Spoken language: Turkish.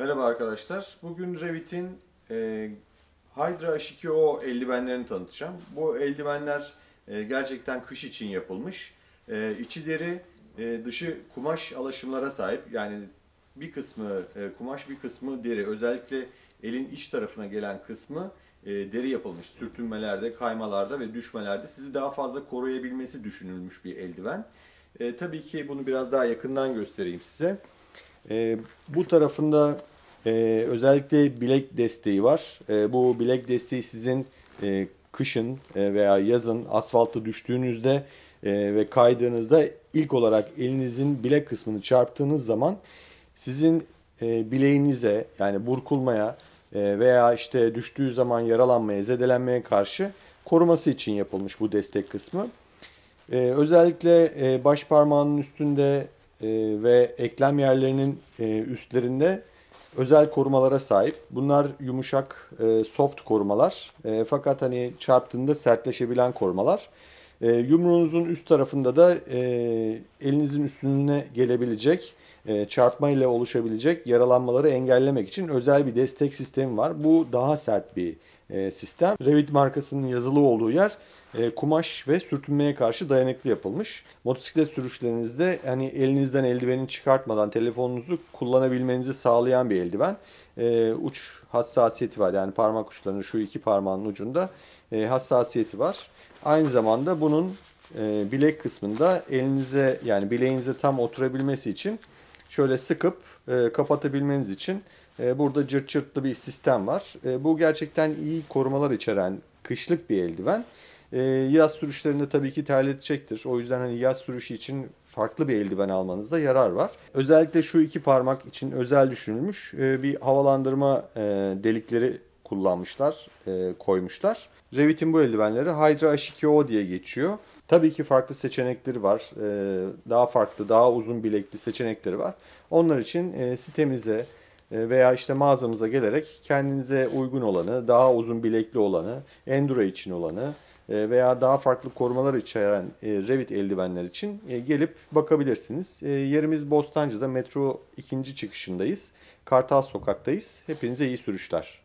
Merhaba arkadaşlar. Bugün Revit'in Hydra H2O eldivenlerini tanıtacağım. Bu eldivenler gerçekten kış için yapılmış. İçi deri, dışı kumaş alaşımlara sahip. Yani bir kısmı kumaş, bir kısmı deri. Özellikle elin iç tarafına gelen kısmı deri yapılmış. Sürtünmelerde, kaymalarda ve düşmelerde sizi daha fazla koruyabilmesi düşünülmüş bir eldiven. Tabii ki bunu biraz daha yakından göstereyim size. Bu tarafında özellikle bilek desteği var. Bu bilek desteği sizin kışın veya yazın asfalta düştüğünüzde ve kaydığınızda ilk olarak elinizin bilek kısmını çarptığınız zaman sizin bileğinize yani burkulmaya veya işte düştüğü zaman yaralanmaya, zedelenmeye karşı koruması için yapılmış bu destek kısmı. Özellikle baş parmağının üstünde ve eklem yerlerinin üstlerinde özel korumalara sahip. Bunlar yumuşak, soft korumalar. Fakat hani çarptığında sertleşebilen korumalar. Yumruğunuzun üst tarafında da elinizin üstüne gelebilecek, çarpma ile oluşabilecek yaralanmaları engellemek için özel bir destek sistemi var. Bu daha sert bir sistem. Revit markasının yazılı olduğu yer kumaş ve sürtünmeye karşı dayanıklı yapılmış. Motosiklet sürüşlerinizde hani elinizden eldiveni çıkartmadan telefonunuzu kullanabilmenizi sağlayan bir eldiven. Uç hassasiyeti var. Yani parmak uçlarının şu iki parmağın ucunda hassasiyeti var. Aynı zamanda bunun bilek kısmında elinize yani bileğinize tam oturabilmesi için şöyle sıkıp kapatabilmeniz için burada cırt cırtlı bir sistem var. Bu gerçekten iyi korumalar içeren kışlık bir eldiven. Yaz sürüşlerinde tabii ki terletecektir. O yüzden hani yaz sürüşü için farklı bir eldiven almanızda yarar var. Özellikle şu iki parmak için özel düşünülmüş bir havalandırma delikleri kullanmışlar, koymuşlar. Revit'in bu eldivenleri Hydra H2O diye geçiyor. Tabii ki farklı seçenekleri var. Daha farklı, daha uzun bilekli seçenekleri var. Onlar için sitemize veya işte mağazamıza gelerek kendinize uygun olanı, daha uzun bilekli olanı, enduro için olanı veya daha farklı korumalar içeren Revit eldivenler için gelip bakabilirsiniz. Yerimiz Bostancı'da metro 2. çıkışındayız. Kartal Sokak'tayız. Hepinize iyi sürüşler.